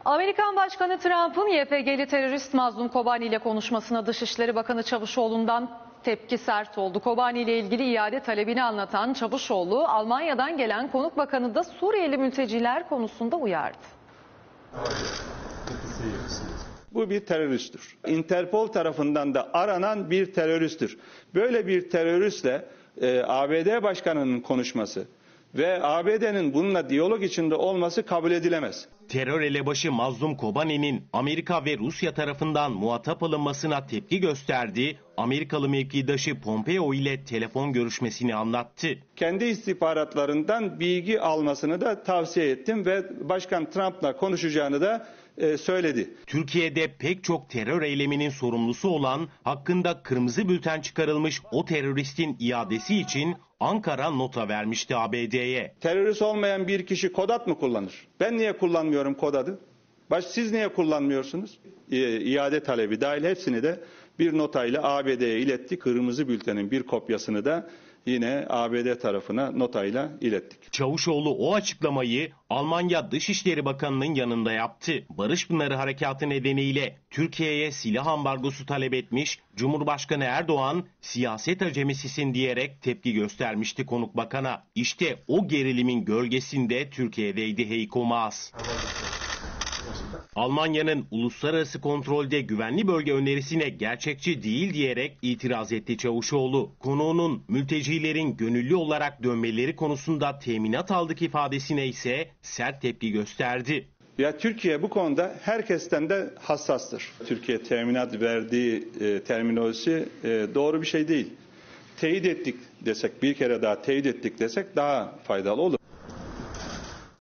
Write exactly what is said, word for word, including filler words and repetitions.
Amerikan Başkanı Trump'ın Y P G'li terörist Mazlum Kobani ile konuşmasına Dışişleri Bakanı Çavuşoğlu'ndan tepki sert oldu. Kobani ile ilgili iade talebini anlatan Çavuşoğlu, Almanya'dan gelen konuk bakanı da Suriyeli mülteciler konusunda uyardı. Bu bir teröristtir. Interpol tarafından da aranan bir teröristtir. Böyle bir teröristle e, A B D Başkanı'nın konuşması ve A B D'nin bununla diyalog içinde olması kabul edilemez. Terör elebaşı Mazlum Kobani'nin Amerika ve Rusya tarafından muhatap alınmasına tepki gösterdi. Amerikalı mevkidaşı Pompeo ile telefon görüşmesini anlattı. Kendi istihbaratlarından bilgi almasını da tavsiye ettim ve Başkan Trump'la konuşacağını da e, söyledi. Türkiye'de pek çok terör eyleminin sorumlusu olan, hakkında kırmızı bülten çıkarılmış o teröristin iadesi için Ankara nota vermişti A B D'ye. Terörist olmayan bir kişi kod ad mı kullanır? Ben niye kullanmıyorum kod adı? Baş, siz niye kullanmıyorsunuz? E, iade talebi dahil hepsini de bir notayla A B D'ye iletti. Kırmızı bültenin bir kopyasını da yine A B D tarafına notayla ilettik. Çavuşoğlu o açıklamayı Almanya Dışişleri Bakanı'nın yanında yaptı. Barış Pınarı Harekatı nedeniyle Türkiye'ye silah ambargosu talep etmiş, Cumhurbaşkanı Erdoğan siyaset acemisisin diyerek tepki göstermişti konuk bakana. İşte o gerilimin gölgesinde Türkiye'deydi Heiko Maas. Almanya'nın uluslararası kontrolde güvenli bölge önerisine gerçekçi değil diyerek itiraz etti Çavuşoğlu. Konuğunun mültecilerin gönüllü olarak dönmeleri konusunda teminat aldık ifadesine ise sert tepki gösterdi. Ya Türkiye bu konuda herkesten de hassastır. Türkiye teminat verdiği e, terminolojisi e, doğru bir şey değil. Teyit ettik desek, bir kere daha teyit ettik desek daha faydalı olur.